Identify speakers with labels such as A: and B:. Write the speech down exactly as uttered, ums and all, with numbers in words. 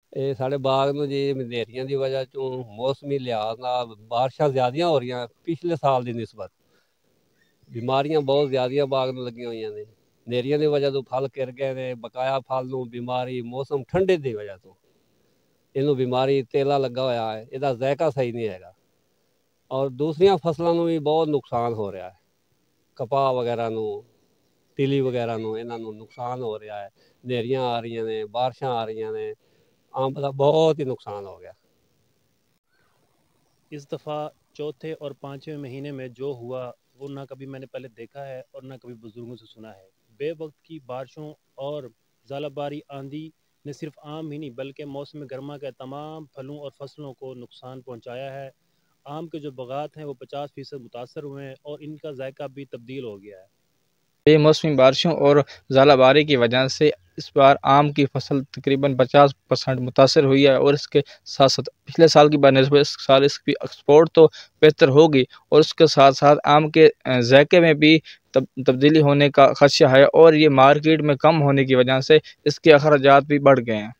A: ਇਹ ਸਾਡੇ ਬਾਗ ਨੂੰ ਜੀ ਹਨੇਰੀਆਂ ਦੀ ਵਜ੍ਹਾ ਤੋਂ ਮੌਸਮੀ ਲਿਹਾਜ਼ ਨਾਲ ਬਾਰਿਸ਼ਾਂ ਜ਼ਿਆਦੀਆਂ ਹੋ ਰਹੀਆਂ ਪਿਛਲੇ ਸਾਲ ਦੀ ਨਿਸਬਤ। ਬਿਮਾਰੀਆਂ ਬਹੁਤ ਜ਼ਿਆਦੀਆਂ ਬਾਗ ਨੂੰ ਲੱਗੀਆਂ ਹੋਈਆਂ ਨੇ। ਹਨੇਰੀਆਂ ਦੀ ਵਜ੍ਹਾ ਤੋਂ ਫਲ ਗਿਰ ਗਏ ਨੇ, ਬਕਾਇਆ ਫਲ ਨੂੰ ਬਿਮਾਰੀ ਮੌਸਮ ਠੰਡੇ ਦੀ ਵਜ੍ਹਾ ਤੋਂ ਇਹਨੂੰ ਬਿਮਾਰੀ ਤੇਲਾ ਲੱਗਾ ਹੋਇਆ ਹੈ, ਇਹਦਾ ਜ਼ਾਇਕਾ ਸਹੀ ਨਹੀਂ ਹੈਗਾ। ਔਰ ਦੂਸਰੀਆਂ ਫਸਲਾਂ ਨੂੰ ਵੀ ਬਹੁਤ ਨੁਕਸਾਨ ਹੋ ਰਿਹਾ ਹੈ। ਕਪਾਹ ਵਗੈਰਾ ਨੂੰ, ਤਿਲੀ ਵਗੈਰਾ ਨੂੰ, ਇਹਨਾਂ ਨੂੰ ਨੁਕਸਾਨ ਹੋ ਰਿਹਾ ਹੈ। ਹਨੇਰੀਆਂ ਆ ਰਹੀਆਂ ਨੇ, ਬਾਰਿਸ਼ਾਂ ਆ रही ने, अंब का बहुत ही नुकसान हो गया।
B: इस दफ़ा चौथे और पाँचवें महीने में जो हुआ वो ना कभी मैंने पहले देखा है और ना कभी बुजुर्गों से सुना है। बेवक्त की बारिशों और ज़ालाबारी आंधी ने सिर्फ आम ही नहीं बल्कि मौसम गर्मा के तमाम फलों और फसलों को नुकसान पहुंचाया है। आम के जो बागात हैं वो पचास फीसद मुतासर हुए हैं और इनका जायका भी तब्दील हो गया है।
C: बेमौसमी बारिशों और ज़ालाबारी की वजह से इस बार आम की फसल तकरीबन पचास परसेंट मुतासर हुई है और इसके साथ साथ पिछले साल की बनस्बत इस साल इसकी एक्सपोर्ट तो बेहतर होगी और उसके साथ साथ आम के जायके में भी तब तब्दीली होने का खदशा है और ये मार्केट में कम होने की वजह से इसके अखराजात भी बढ़ गए हैं।